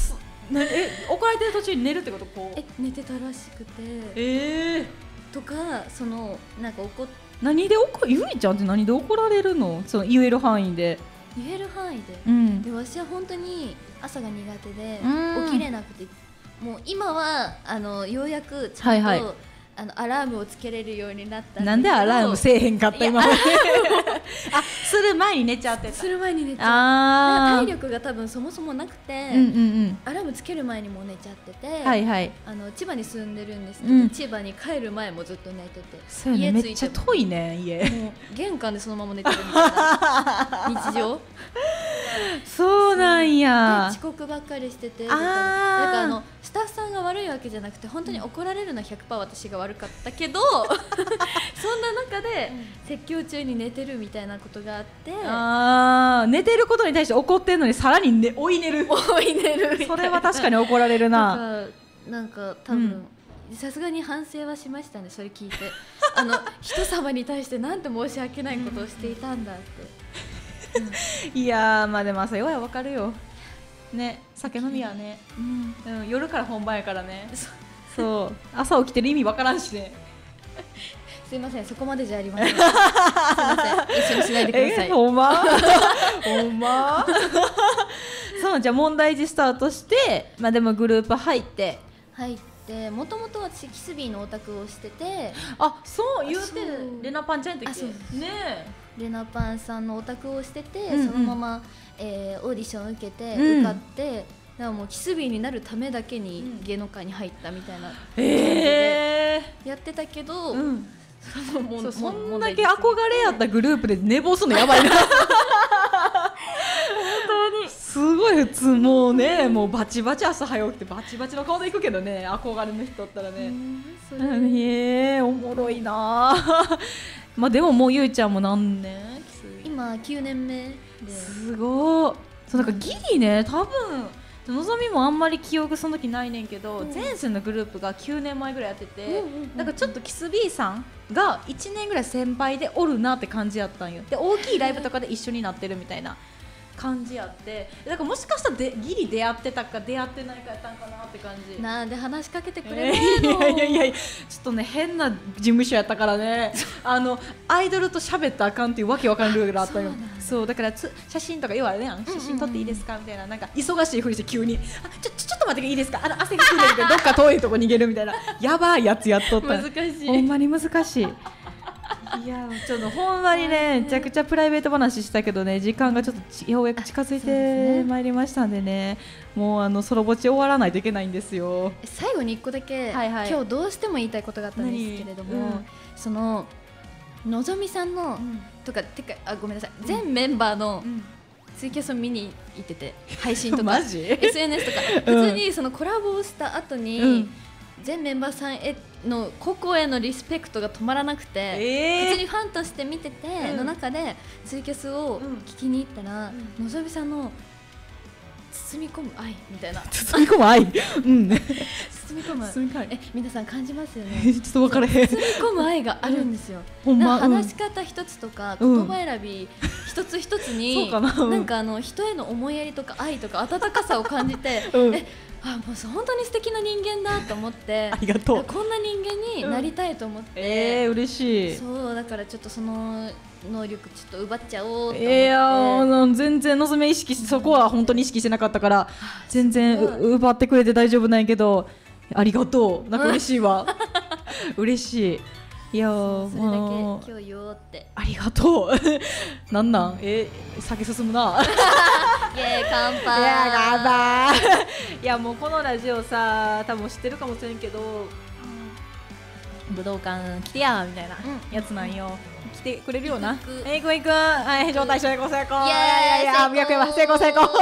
怒られてる途中に寝るってこと？こう寝てたらしくてとかなんか何でゆいちゃんって何で怒られるの？その言える範囲で。 言える範囲で、で私は本当に朝が苦手で起きれなくて、もう今はようやくちゃんと、アラームをつけれるようになったんだけど。 なんでアラームせえへんかった今まで。する前に寝ちゃってた。 する前に寝ちゃう。体力が多分そもそもなくて、アラームつける前にもう寝ちゃってて、千葉に住んでるんですけど、千葉に帰る前もずっと寝てて、 家めっちゃ遠いね家。 もう玄関でそのまま寝てるみたいな日常。 そうなんや。 遅刻ばっかりしてて、だからスタッフさんが悪いわけじゃなくて、本当に怒られるのは 100% 私が悪かったけど、そんな中で説教中に寝てるみたいなことがあって、 寝てることに対して怒ってんのにさらに追い寝る。それは確かに怒られるな。 なんか多分さすがに反省はしましたね、それ聞いて。人様に対してなんて申し訳ないことをしていたんだって。 いやまあでも朝弱いはわかるよね。酒飲みはね、夜から本番やからね。そう朝起きてる意味わからんしね。 すいません、そこまでじゃありません。すいません、一緒にしないでください。 ほんまそう、じゃあ問題児スタートして、でもグループ入ってもともと私キスビーのオタクをしてて、 そう言うてレナパンちゃんやったっけね。 レナパンさんのオタクをしてて、そのまま、オーディション受けて、受かって、だからもうキスビーになるためだけに芸能界に入ったみたいな感じでやってたけど、 そんだけ憧れやったグループで寝坊すんのやばいな。本当にすごい普通、もうね、もうバチバチ朝早起きてバチバチの顔で行くけどね、憧れの人だったらね。おもろいな。でももうゆいちゃんも何年？ 今9年目で。 すごい。そうなんかギリね、多分のぞみもあんまり記憶その時ないねんけど、前世のグループが9年前ぐらいやってて、なんかちょっとキス B さんが1年ぐらい先輩でおるなって感じやったんよ。で大きいライブとかで一緒になってるみたいな感じやって、だからもしかしたらギリ出会ってたか出会ってないかやったんかなって感じ。 なんで話しかけてくれないの？ いやちょっとね、変な事務所やったからね。アイドルと喋ったらあかんっていうわけわかんないルールがあったよ。そうだから写真とか言われね、写真撮っていいですかみたいな、なんか忙しいふりして急にちょっと待っていいですか、汗がついてるけどどっか遠いとこ逃げるみたいなやばいやつやっとった。 難しい、 ほんまに難しい。いやちょっとほんまにね、めちゃくちゃプライベート話したけどね、時間がちょっとようやく近づいてまいりましたんでね、もうソロぼち終わらないといけないんですよ。 最後に1個だけ、今日どうしても言いたいことがあったんですけれども、そののぞみさんの、とかごめんなさい、全メンバーのツイキャスを見に行ってて、配信とかマジ SNS とか普通にそのコラボをした後に、全メンバーさんへの個々へのリスペクトが止まらなくて、普通にファンとして見てて、の中でツイキャスを聞きに行ったら、のぞみさんの包み込む愛みたいな、 包み込む愛、 包み込む皆さん感じますよね。 ちょっと分からへん。 包み込む愛があるんですよ。話し方一つとか言葉選び一つ一つに、なんか人への思いやりとか愛とか温かさを感じて、もう本当に素敵な人間だと思って、 ありがとう。 こんな人間になりたいと思って、 嬉しい。 そうだからちょっとその能力ちょっと奪っちゃおうと思って。 全然のぞみ意識して、そこは本当に意識してなかったから全然奪ってくれて大丈夫なんやけど、ありがとう。なんか嬉しいわ。嬉しい。いやそれだけ今日言おうって。 ありがとう。なん酒進むな。 イエーイ乾杯。 乾杯。いやもうこのラジオさ、多分知ってるかもしれんけど、武道館来てやみたいなやつなんよ。来てくれるよな。行く。状態成功。いや成功。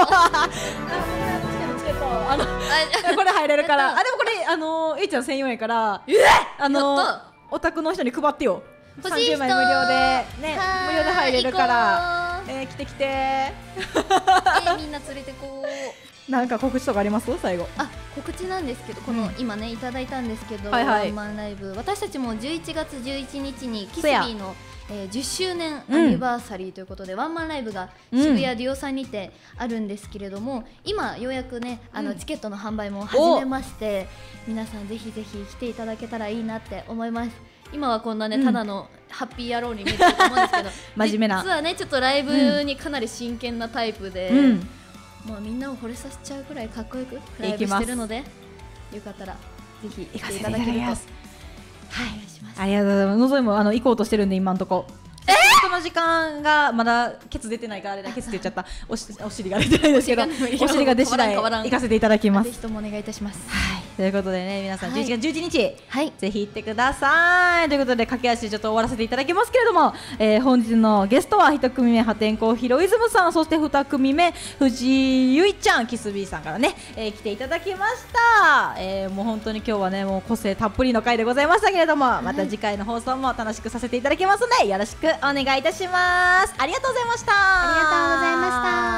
これ入れるから。でもこれゆいちゃん専用やから、お宅の人に配ってよ。30枚無料でね、無料で入れるから。来て。 みんな連れてこう。 なんか告知とかあります最後。 あ、告知なんですけど、この今ねいただいたんですけど、 はいはい、 ワンマンライブ、私たちも11月11日にキスビーの10周年アニバーサリーということで、ワンマンライブが渋谷デュオさんにてあるんですけれども、今ようやくねチケットの販売も始めまして、皆さんぜひぜひ来ていただけたらいいなって思います。今はこんなねただのハッピー野郎に見えてると思うんですけど真面目な、 実はねちょっとライブにかなり真剣なタイプで、もうみんなを惚れさせちゃうくらいかっこよくライブしてるので、よかったらぜひ来ていただけると、はい、お願いします。 ありがとうございます。のぞみも行こうとしてるんで今んとこ。この時間がまだケツ出てないからあれだ、ケツって言っちゃった。お尻が出てないですけど、お尻が出次第行かせていただきます。 ぜひともお願いいたします。 はい、ということでね、皆さん11月11日、 はい、 ぜひ行ってください。ということで駆け足ちょっと終わらせていただきますけれども、本日のゲストは1組目破天荒ヒロイズムさん、そして2組目藤井ゆいちゃん、キスビーさんからね、来ていただきました。もう本当に今日はねもう個性たっぷりの回でございましたけれども、また次回の放送も楽しくさせていただきますのでよろしくお願いいたします。ありがとうございました。 ありがとうございました。